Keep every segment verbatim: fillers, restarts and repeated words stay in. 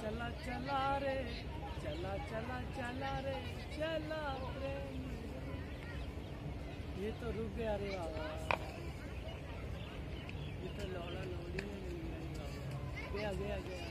चला चला रे, चला चला चला रे, चला प्रेम। ये तो रुक गया रे बाबा, ये तो लौड़ा लौड़ी में मिल गया बाबा। गया गया गया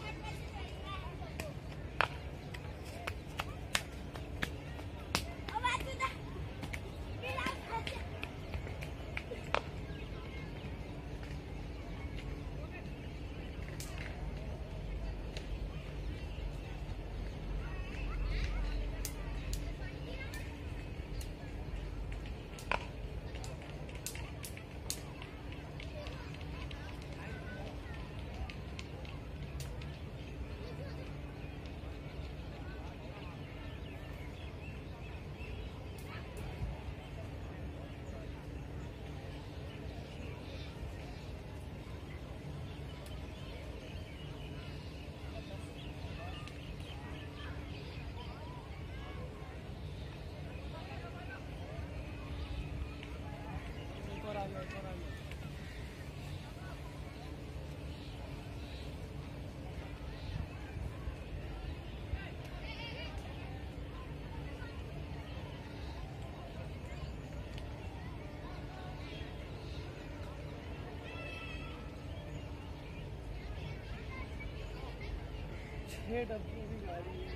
छह डब्बों की गाड़ी है।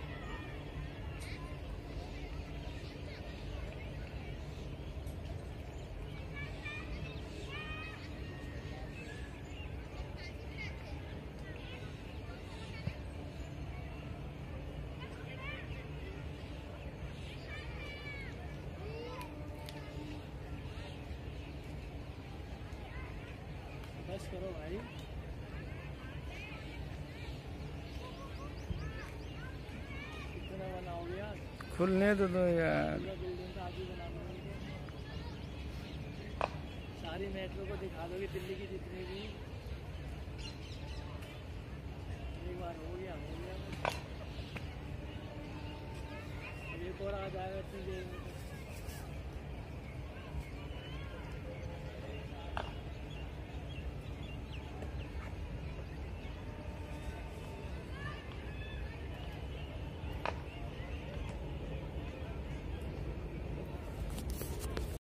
बस करो भाई, खुलने तो दो यार। बिल्डिंग का आगे बना दो, सारी मेट्रो को दिखा दोगे दिल्ली की जितनी भी। एक बार हो गया हो गया, एक और आ जाएगा इतनी देर में।